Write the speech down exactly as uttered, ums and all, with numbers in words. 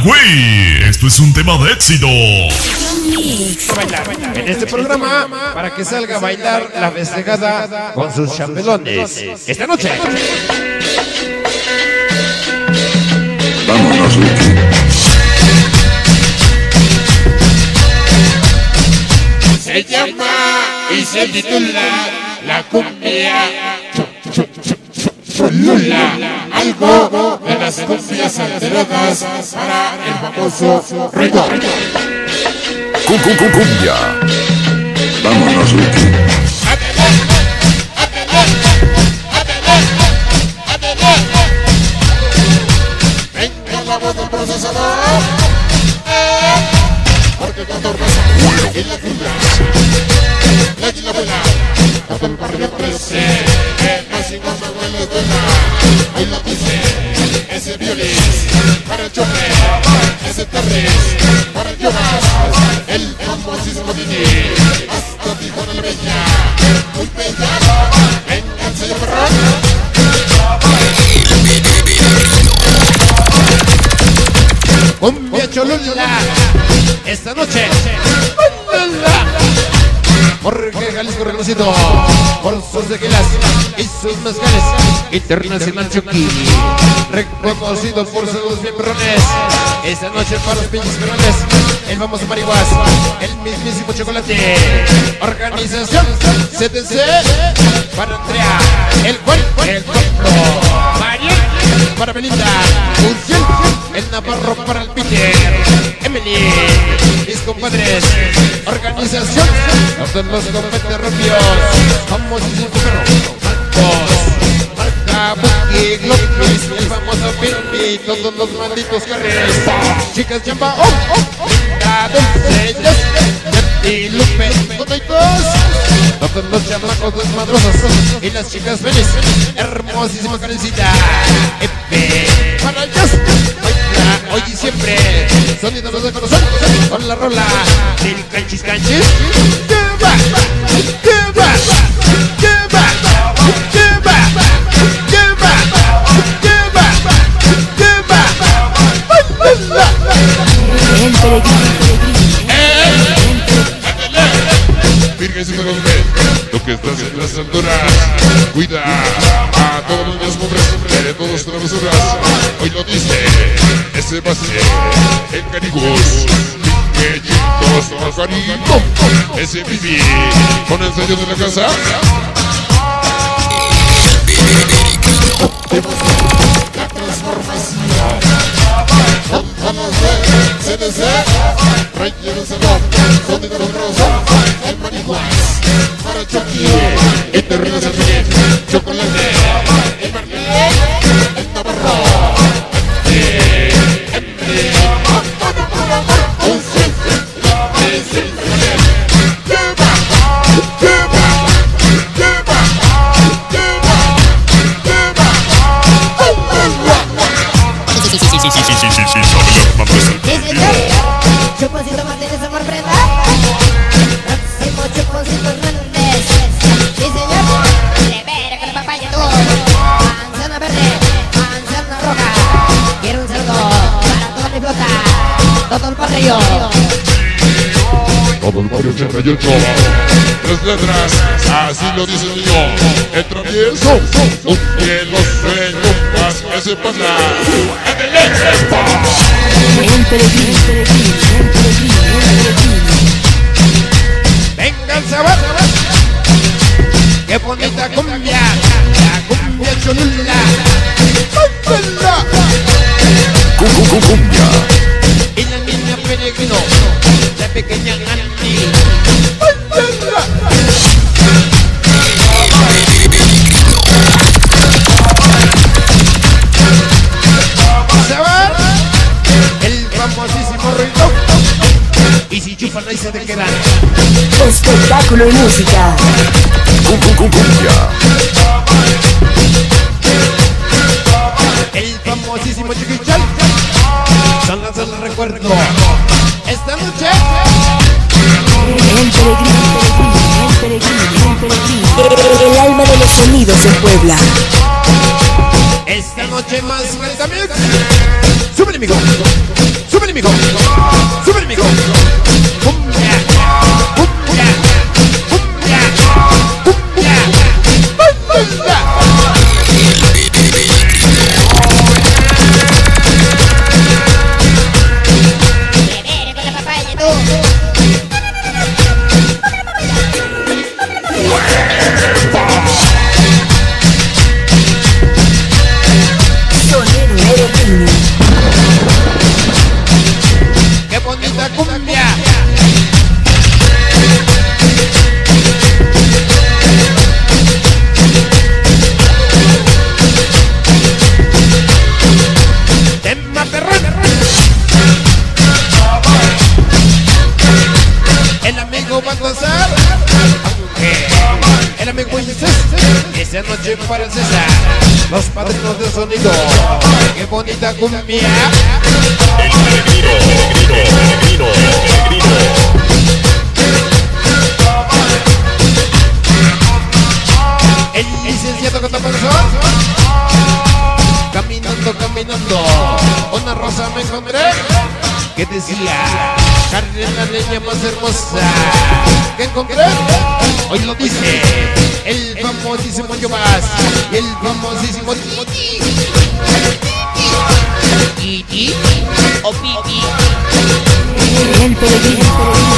güey. Esto es un tema de éxito. En este programa, para que salga a bailar la festejada con sus chambelones. Esta noche. Vámonos, Lucky. Se llama y se titula La Cumbia Cholula, algo de las cumbias alteradas para el famoso reggaetón. Cum, cum, cum, cumbia. Vámonos, Lucky. Venga la voz del procesador, porque cuando pasa y la cumbia, la águila vuela, todo el barrio crece, el máximo me huele de la, ahí lo dice, ese violín, para el chofer, ese tarrés, para el yogas, el famosísimo Dini, hasta Tijuana la bella, muy bella, venga el sello perrón. Cumbia Cholula, esta noche. Porque Jalisco reconocido por sus tequilas y sus mezcales. Internacional Chucky, reconocido por sus bien perrones. Esta noche para los pinches perrones, el famoso Marihuas, el mismísimo Chocolate. Organización C T C para Andrea, el Juan, el Pablo, Mariel, para Belinda, Uciel, el Navarro para el Peter, Emily, mis compadres. Organización de los compadres rubios, famosísimo perro, Marcos, Marca, Buki, Glopis, el famoso Pirmi, todos los malditos carreras. Chicas llama, oh, oh, Linda, Dulce, Jess, y Lupe, toditos, todos los chamacos desmadrosos y las chicas felices, hermosísima carecita, Epe, para Jess, hoy y siempre, sonido de corazón, con la rola del canchis canchis. Lleva, lleva, lleva, lleva, lleva, lleva, lleva. El peregrino, Virgencita con usted, lo que estás en las alturas, cuida a todos los niños hombres de todos travesuras. Hoy lo dice, ese va a ser el Canigos, pequeñitos, pajarito, ese Bibi, con el sello de la casa. La transformación, con los de C D C, relleno el salón, sonido rosa, el Marihuas, para Chucky, internacional, chocolate, el Marlene, el Navarro, el Emre, todo por amor, un selfie, es el Marlene. Lleva, lleva, lleva, lleva, lleva, Sí, sí, sí, sí, sí, sí, sí, sí, sabe la mamá es el señor. Chuponcito Martínez amor prenda. Próximo Chuponcito Hernández. Sí señor. Severo con la papaya tú. Manzana verde, manzana roja. Quiero un saludo para toda mi flota, todo el barrio. Todo el barrio se rayó el chova. Tres letras, así lo dice el niño. El travieso, un cielo sueño, más ese pasa. El peregrino, el peregrino, el peregrino, el peregrino. Venga el sabor, qué bonita cumbia, la cumbia Cholula. ¡Cúmbala! Cum, cum, cum, cumbia. Y la niña peregrino, la pequeña Andy. ¡Cúmbala! Sabor, el famosísimo ruido. Y si chupan ahí se te quedan. Espectáculo y música. Cum, cum, cum, cumbia. El famosísimo Chiquichal. Son las del recuerdo. Esta noche. El peregrino, el peregrino, el peregrino. El alma de los sonidos en Puebla. Esta noche más Mix. Súbele, amigo. Súbele. Súbele, mijo. Súbele, mijo. Cumbia, cumbia, cumbia, cumbia, cumbia. Severo con la papaya, tú. Sonero Eroquini. ¡Qué bonita cumbia! ¡Tema perrón! El amigo va a gozar, aunque el amigo dice esa noche para el César, los padrinos de sonido. ¡Qué bonita cumbia! El peregrino, peregrino, peregrino, El licenciado Cotapanzón. Caminando, caminando, una rosa me encontré que decía, Carmen, la leña más hermosa que encontré. Hoy lo dice el famosísimo Yobas y el famosísimo Titi. Titi o Piti. El peregrino.